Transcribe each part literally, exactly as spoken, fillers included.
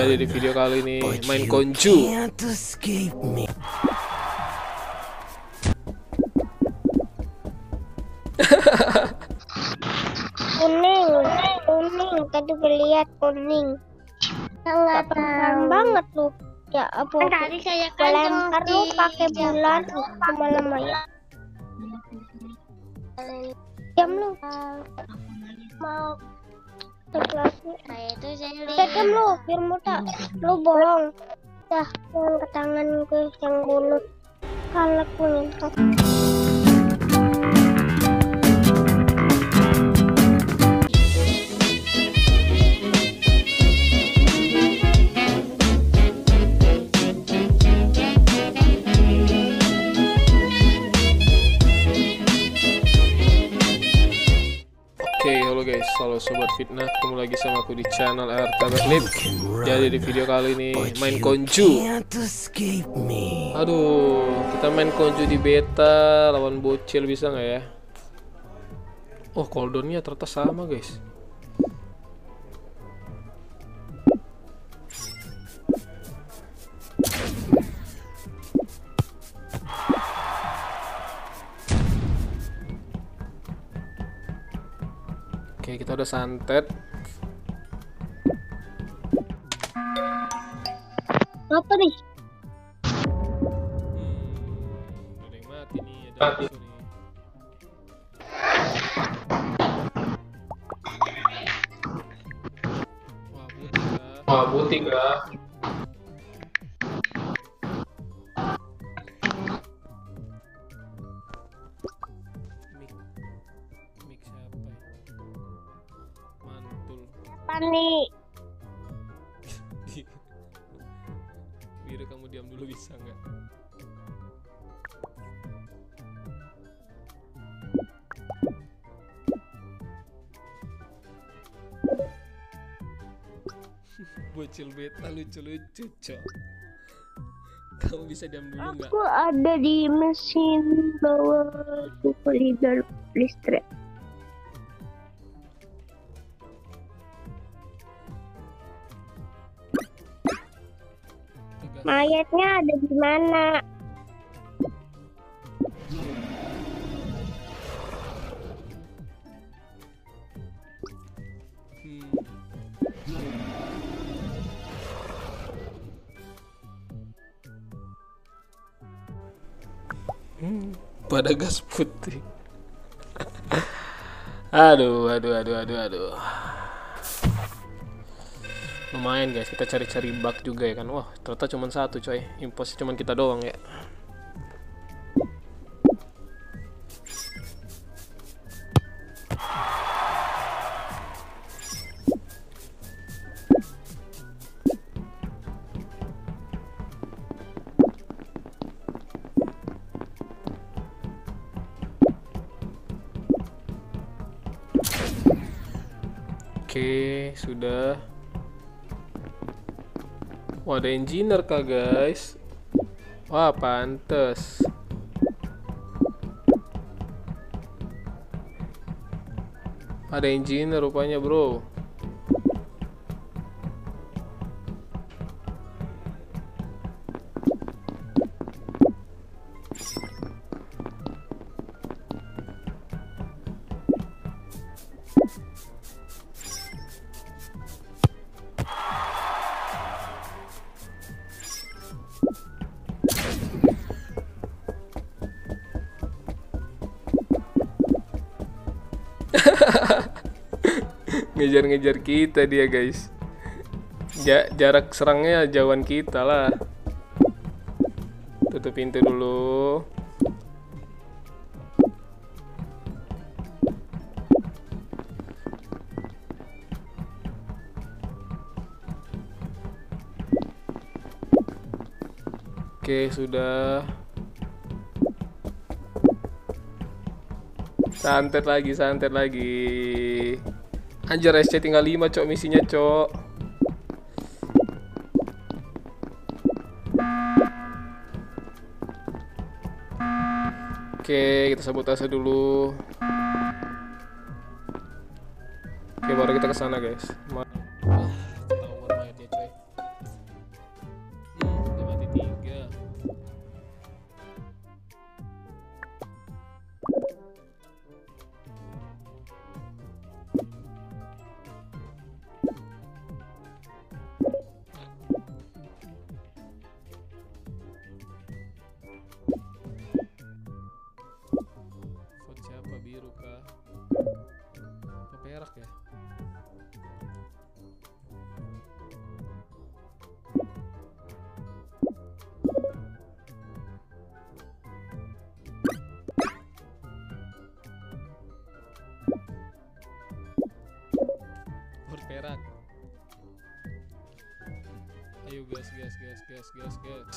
Jadi di video kali ini main konju. Kuning, kuning, tadi lihat kuning. Nggak paham banget lu. Ya apa? Tadi saya Gua kan lempar lu pakai bulan lama-lama ya. Diam lu. Mau terlalu. Saya itu saya Udah diam lu, biar muda. Lu bohong. Dah, jangan ke tangan gue yang bunuh. Kalau kuning. Oke, halo guys, halo sobat fitnah, ketemu lagi sama aku di channel R T Backflip. Jadi di video kali ini main konju. Aduh, kita main konju di beta lawan bocil, bisa nggak ya? Oh, cooldownnya ternyata sama guys. Oke, kita udah santet. Apa nih? Hmm, ada yang mati nih, ada musuh nih. Wah, putih kah? Wah, putih kah? Mik, mik siapa ya? Mantul. Panik. Biru, kamu diam dulu bisa nggak? Bocil beta lucu-lucu, cok. Kamu bisa diam dulu nggak? Aku ada di mesin bawah super leader listrik. Mayatnya ada di mana? Hmm. Hmm, pada gas putih. Aduh, aduh, aduh, aduh, aduh. Lumayan guys, kita cari-cari bug juga ya kan. Wah, ternyata cuma satu coy. Imposnya cuma kita doang ya. Oke, sudah. Wah, ada engineer kah guys? Wah, pantes. Ada engineer rupanya bro. Ngejar-ngejar kita dia guys. Ja jarak serangnya jauhan kita lah. Tutup pintu dulu. Oke, sudah. Santet lagi, santet lagi. Anjir, S C tinggal lima cok misinya cok. Oke, kita sabotase dulu. Oke, baru kita ke sana guys. Ma Wah, ketahuan mayatnya coy. Ayo guys, guys, guys, guys, guys, guys.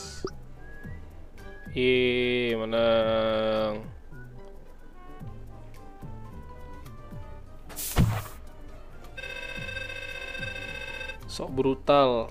Ih, menang. Sok brutal.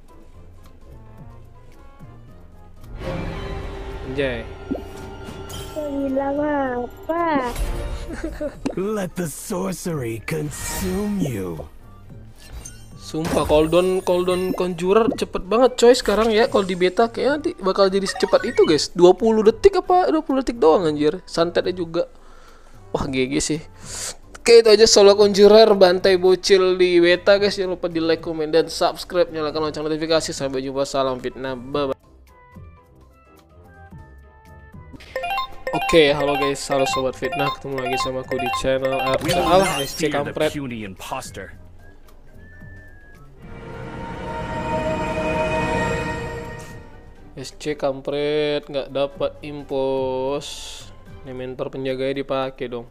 Anjay. Bilang apa? Let the sorcery consume you. Sumpah cooldown cooldown conjurer cepet banget coy sekarang ya. Kalau di beta kayaknya nanti bakal jadi secepat itu guys. dua puluh detik apa dua puluh detik doang anjir. Santetnya juga. Wah G G sih. Oke itu aja solo conjurer bantai bocil di beta guys. Jangan lupa di like, komen, dan subscribe. Nyalakan lonceng notifikasi. Sampai jumpa, salam fitnah, bye bye. Oke, halo guys, halo sobat fitnah, ketemu lagi sama aku di channel R T L S C kampret. S C kampret nggak dapat impos. Ini mentor penjaganya dipakai dong.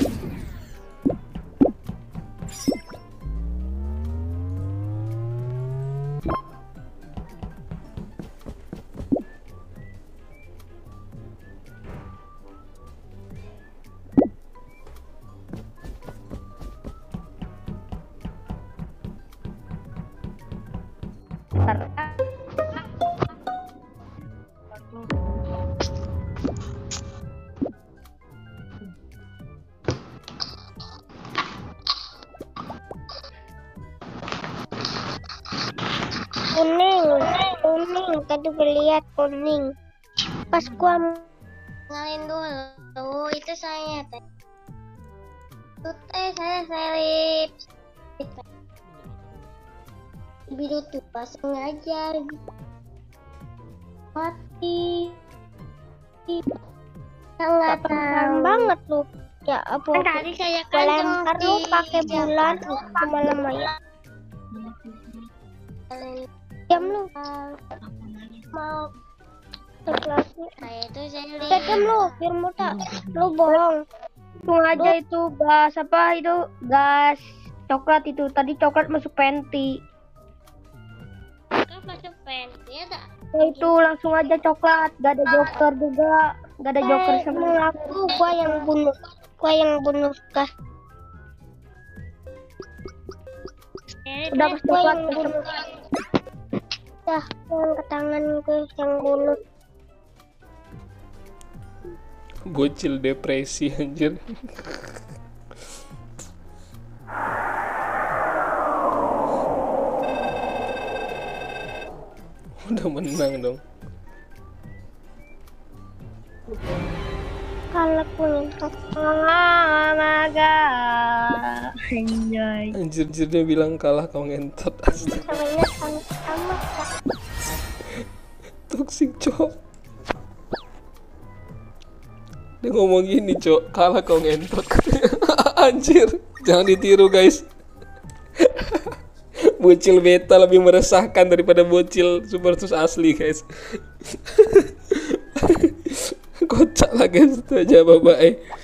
Kuning, kuning, tadi lihat kuning. Pas gua ngalahin dulu, itu saya teh. Itu teh saya selip. Biru tuh pas ngajar. Mati. Sangat paham banget lu. Ya apa? Tadi saya kan lempar lu pakai bulan semalam ya. Jam lu mau sekelasnya saya itu saya jam lu firmu tak lu bohong sengaja itu gas apa itu gas coklat itu tadi coklat masuk panty kan masuk panty ya tak ya, itu langsung aja coklat gak ada joker juga gak ada joker sama aku gua yang bunuh gua yang bunuh gas udah pas coklat dah yang ke tangan gue yang bunuh Bocil depresi anjir. Udah menang dong. Kalau punya naga anjay Anjir, anjir dia bilang kalah kau ngentot. namanya sama Toxic cok. Dia ngomong gini cok, kalah kau ngentot. Anjir, jangan ditiru guys. Bocil beta lebih meresahkan daripada bocil super sus asli guys. Kocak lah guys, itu aja bye bye.